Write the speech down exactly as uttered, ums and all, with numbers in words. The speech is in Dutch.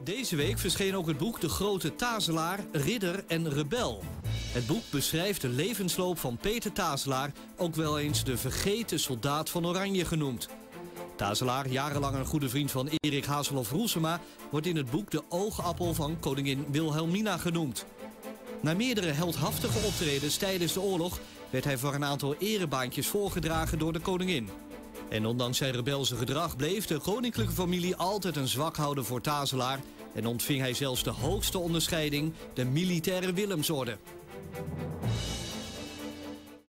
Deze week verscheen ook het boek De Grote Tazelaar, Ridder en Rebel. Het boek beschrijft de levensloop van Peter Tazelaar, ook wel eens de vergeten soldaat van Oranje genoemd. Tazelaar, jarenlang een goede vriend van Erik Haseloff-Roelsema, wordt in het boek de oogappel van koningin Wilhelmina genoemd. Na meerdere heldhaftige optredens tijdens de oorlog werd hij voor een aantal erebaantjes voorgedragen door de koningin. En ondanks zijn rebelse gedrag bleef de koninklijke familie altijd een zwak houden voor Tazelaar en ontving hij zelfs de hoogste onderscheiding, de militaire Willemsorde.